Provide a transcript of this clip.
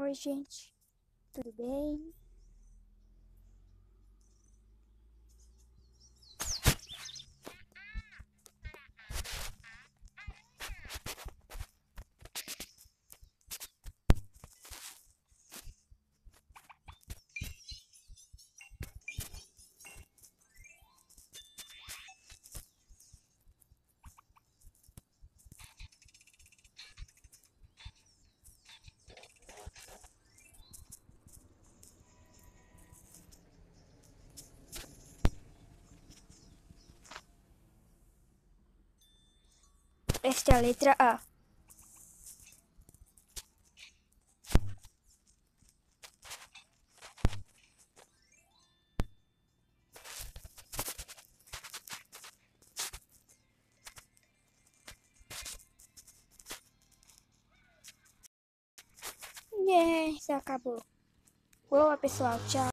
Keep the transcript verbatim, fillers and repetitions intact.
Oi, gente. Tudo bem? Esta é a letra A. Yes, acabou. Boa, pessoal. Tchau.